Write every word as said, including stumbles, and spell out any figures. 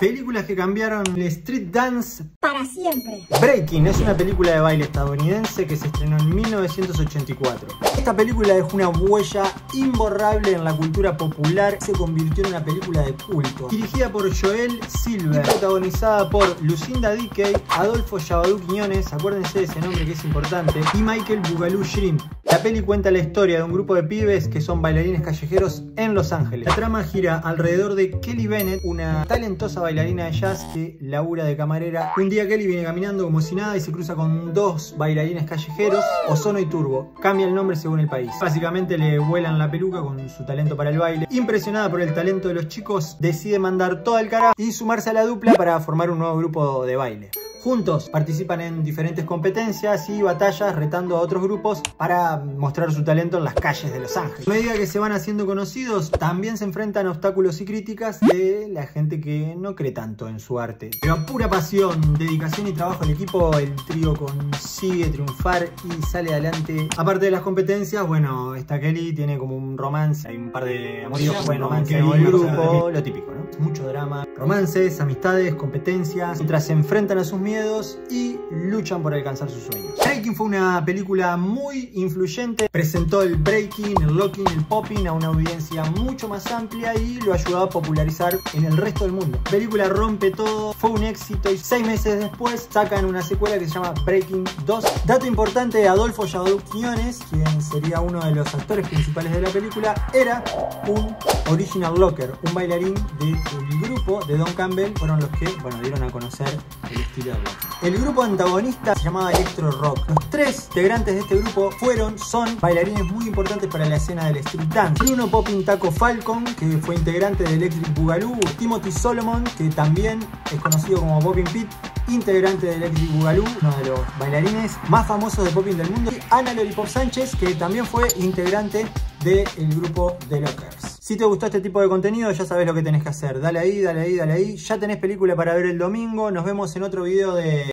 Películas que cambiaron el street dance para siempre. Breaking es una película de baile estadounidense que se estrenó en mil novecientos ochenta y cuatro. Esta película dejó una huella imborrable en la cultura popular y se convirtió en una película de culto. Dirigida por Joel Silver y protagonizada por Lucinda Dickey, Adolfo Yabadú Quiñones, acuérdense de ese nombre que es importante, y Michael Boogaloo Shrimp. La peli cuenta la historia de un grupo de pibes que son bailarines callejeros en Los Ángeles. La trama gira alrededor de Kelly Bennett, una talentosa bailarina de jazz que labura de camarera. Un día Kelly viene caminando como si nada y se cruza con dos bailarines callejeros, Ozono y Turbo. Cambia el nombre según el país. Básicamente le vuelan la peluca con su talento para el baile. Impresionada por el talento de los chicos, decide mandar todo al carajo y sumarse a la dupla para formar un nuevo grupo de baile. Juntos participan en diferentes competencias y batallas retando a otros grupos para mostrar su talento en las calles de Los Ángeles. A medida que se van haciendo conocidos, también se enfrentan a obstáculos y críticas de la gente que no cree tanto en su arte. Pero a pura pasión, dedicación y trabajo del equipo, el trío consigue triunfar y sale adelante. Aparte de las competencias, bueno, esta Kelly tiene como un romance, hay un par de amoríos, bueno, romance en el grupo, lo típico, ¿no? Mucho drama, romances, amistades, competencias, mientras se enfrentan a sus miedos y luchan por alcanzar sus sueños. Breaking fue una película muy influyente, presentó el breaking, el locking, el popping a una audiencia mucho más amplia y lo ayudó a popularizar en el resto del mundo. La película rompe todo, fue un éxito y seis meses después sacan una secuela que se llama Breaking dos. Dato importante, Adolfo Yabadú Quiñones, quien sería uno de los actores principales de la película, era un original locker, un bailarín del grupo de Don Campbell, fueron los que, bueno, dieron a conocer el estilo de locking. El grupo antagonista se llamaba Electro Rock. Los tres integrantes de este grupo fueron, son bailarines muy importantes para la escena del street dance. Bruno Popping Taco Falcon, que fue integrante del Electric Boogaloo. Timothy Solomon, que también es conocido como Popping Pete, integrante del Electric Boogaloo, uno de los bailarines más famosos de popping del mundo. Y Ana Lollipop Sánchez, que también fue integrante del grupo The Lockers. Si te gustó este tipo de contenido, ya sabes lo que tenés que hacer. Dale ahí, dale ahí, dale ahí. Ya tenés película para ver el domingo. Nos vemos en otro video de...